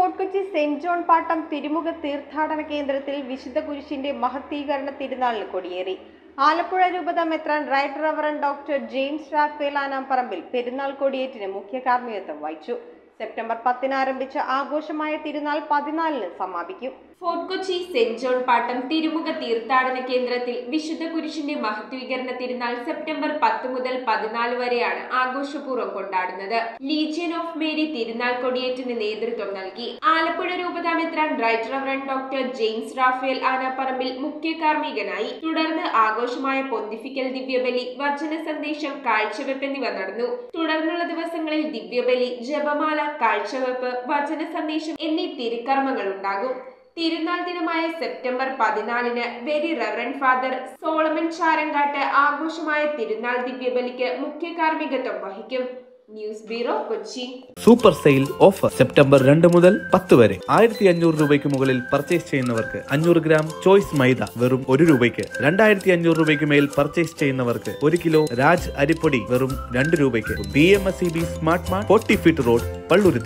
Fort Kochi saint John പാട്ടം തിരുമുഖ തീർത്ഥാടന കേന്ദ്രത്തിൽ വിശുദ്ധ കുരിശിന്റെ മഹത്വീകരണ തിരുനാളിന് കൊടിയേറി. ആലപ്പുഴ രൂപത മെത്രാൻ right reverend doctor James Raphael Anaparambil പെരുന്നാൾ കൊടിയേറ്റിന് മുഖ്യ കാർമ്മികത്വം വഹിച്ചു. സെപ്റ്റംബർ 10 ആരംഭിച്ച ആഘോഷമായ തിരുനാൾ 14 സമാപിക്കും. ഫോർട്ട്കൊച്ചി സെന്റ് ജോൺ പാട്ടം തിരുമുഖ തീർത്ഥാടന കേന്ദ്രത്തിൽ വിശുദ്ധ കുരിശിന്റെ മഹത്വീകരണ തിരുനാൾ സെപ്റ്റംബർ 10 മുതൽ 14 വരെയാണ് ആഘോഷപൂർവ്വം കൊണ്ടാടുന്നത്. ലീജിയൻ ഓഫ് മേരി തിരുനാൾ കൊടിയേറ്റിന് നേതൃത്വം നൽകി. ആലപ്പുഴ രൂപത മെത്രാൻ right reverend doctor James Raphael Anaparambil മുഖ്യ കാർമ്മികനായി. തുടർന്ന് ആഘോഷമായ പൊന്തിഫിക്കൽ ദിവ്യബലി, വചന സന്ദേശം, കാഴ്ചവെപ്പ് എന്നിവ നടന്നു. തുടർന്നുള്ള ദിവസങ്ങളിൽ ദിവ്യബലി, ജപമാല, കാഴ്ചവെപ്പ്, വചന സന്ദേശം എന്നീ തിരുക്കർമ്മങ്ങൾ ഉണ്ടാകും. തിരുനാൾ ദിനമായ September 14 very reverend father Solomon Charankattu ആഘോഷമായ തിരുനാൾ ദിവ്യബലിക്ക് മുഖ്യ കാർമ്മികത്വം വഹിക്കും. News bureau, Kochi. Super sale offer September 2 മുതൽ 10 വരെ 1500 രൂപയ്ക്ക് മുകളിൽ പർച്ചേസ് ചെയ്യുന്നവർക്ക് 500 ഗ്രാം ചോയ്സ് മൈദ വെറും 1 രൂപയ്ക്ക്, 2500 രൂപയ്ക്ക് മേൽ പർച്ചേസ് ചെയ്യുന്നവർക്ക് 1 കിലോ രാജ് അരിപ്പൊടി വെറും 2 രൂപയ്ക്ക്. BMSEB smart mart 40 feet road, Palluruthy.